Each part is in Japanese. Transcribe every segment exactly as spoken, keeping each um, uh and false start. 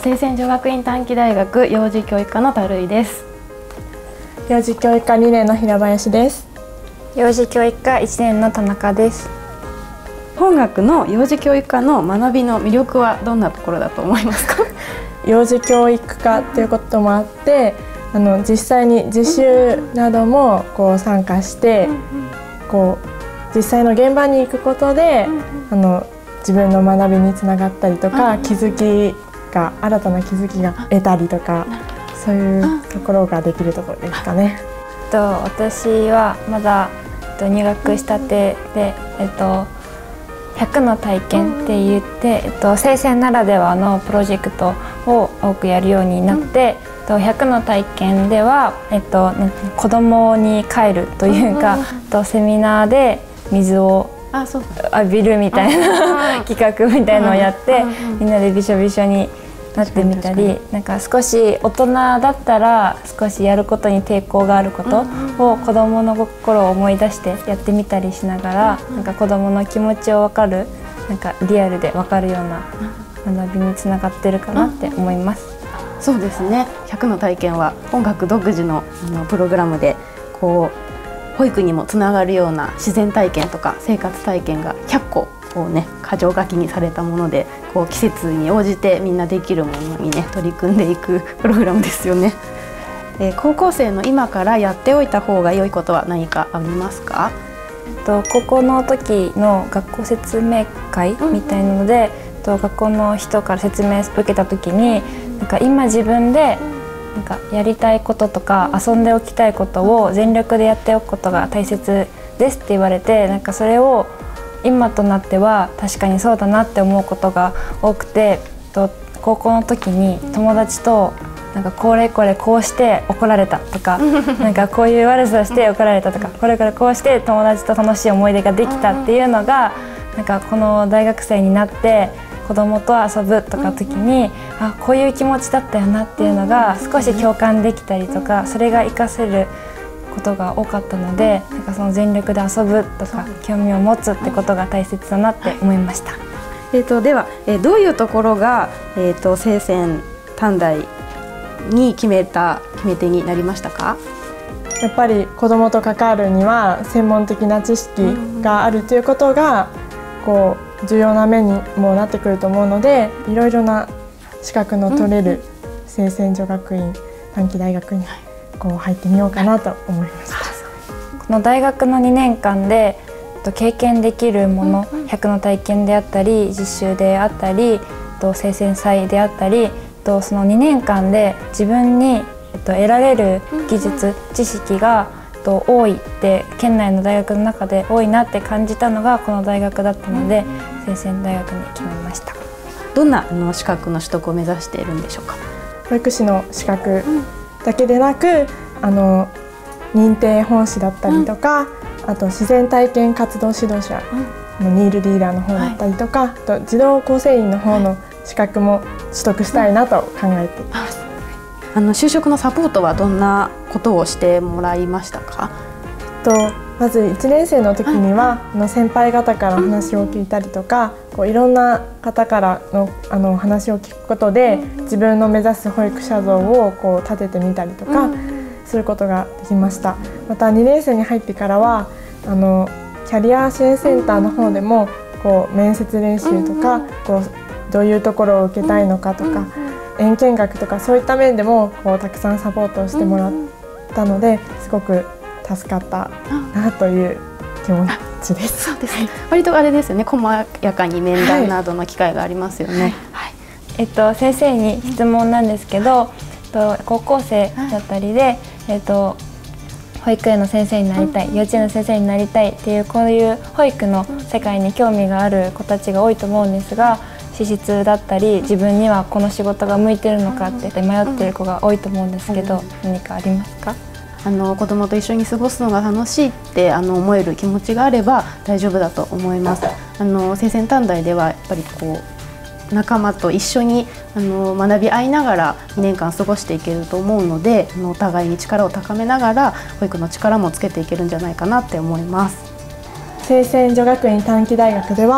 清泉女学院短期大学幼児教育科の樽井です。 幼児教育科にねんの平林です。 幼児教育科いちねんの田中です。 本学の幼児教育科の学びの魅力はどんなところだと思いますか？ 幼児教育科ということもあって、あの実際に実習などもこう参加して、こう実際の現場に行くことで、あの自分の学びにつながったりとか、気づきが新たな気づきが得たりとか、そういうところができるところですかね。 と私はまだ入学したてで、えっとひゃくの体験って言って、えっと清泉ならではのプロジェクトを多くやるようになって、えっとひゃくの体験では、えっと子供に帰るというか、えっとセミナーで水を浴びるみたいな企画みたいのをやって、みんなでびしょびしょになってみたり、なんか少し大人だったら少しやることに抵抗があることを子どもの心を思い出してやってみたりしながら、なんか子どもの気持ちを分かる、なんかリアルで分かるような学びにつながってるかなって思います。 そうですね。ひゃくの体験は本学独自のあのプログラムでこう保育にもつながるような自然体験とか生活体験がひゃっここうね箇条書きにされたもので、こう季節に応じてみんなできるものにね取り組んでいくプログラムですよね。えー、高校生の今からやっておいた方が良いことは何かありますか？ と高校の時の学校説明会みたいなので、うん、と学校の人から説明を受けた時に、なんか今自分でなんかやりたいこととか遊んでおきたいことを全力でやっておくことが大切ですって言われて、なんかそれを今となっては確かにそうだなって思うことが多くて、と高校の時に友達となんかこれこれこうして怒られたとかなんかこういう悪さをして怒られたとか、これこれこうして友達と楽しい思い出ができたっていうのが、なんかこの大学生になって子供と遊ぶとか時に、あ、こういう気持ちだったよなっていうのが少し共感できたりとか、それが活かせることが多かったので、なんかその全力で遊ぶとか興味を持つってことが大切だなって思いました。 えーとでは、えー、どういうところが、えーと清泉短大に決めた決め手になりましたか？ やっぱり子どもと関わるには専門的な知識があるということがこう重要な面にもなってくると思うので、いろいろな資格の取れる清泉女学院短期大学にこう入ってみようかなと思いました。 この大学のにねんかんで経験できるもの、ひゃくの体験であったり実習であったり清泉祭であったり、そのにねんかんで自分に得られる技術、知識が多いって県内の大学の中で多いなって感じたのがこの大学だったので、清泉大学に決めました。 どんなあの資格の取得を目指しているんでしょうか？ 保育士の資格だけでなく、あの認定本師だったりとか、うん、あと自然体験活動指導者のニールディーラーの方だったりとか、はい、あと児童構成員の方の資格も取得したいなと考えています。 あの就職のサポートはどんなことをしてもらいましたか？ とまずいちねん生の時には、はい、の先輩方から話を聞いたりとか、こういろんな方からのあの話を聞くことで、自分の目指す保育者像をこう立ててみたりとかすることができました。またにねん生に入ってからはあのキャリア支援センターの方でもこう面接練習とか、こうどういうところを受けたいのかとか、園見学とかそういった面でもこうたくさんサポートをしてもらったので、すごく助かったなという気持ちです。 そうですね。割とあれですよね。細やかに面談などの機会がありますよね。はいはい、えっと先生に質問なんですけど、と高校生だったりで、えっと保育園の先生になりたい、幼稚園の先生になりたいっていう、こういう保育の世界に興味がある子たちが多いと思うんですが、資質だったり自分にはこの仕事が向いてるのかって迷っている子が多いと思うんですけど、何かありますか？ あの子どもと一緒に過ごすのが楽しいってあの思える気持ちがあれば大丈夫だと思います。あの清泉短大ではやっぱりこう仲間と一緒にあの学び合いながらにねんかん過ごしていけると思うので、あのお互いに力を高めながら保育の力もつけていけるんじゃないかなって思います。 清泉女学院短期大学では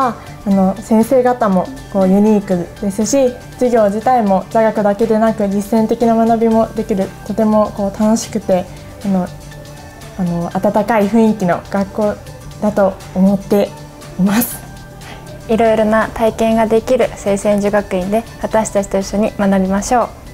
あの先生方もこうユニークですし、授業自体も座学だけでなく実践的な学びもできる、とてもこう楽しくてあのあの温かい雰囲気の学校だと思っています。 いろいろな体験ができる清泉女学院で私たちと一緒に学びましょう。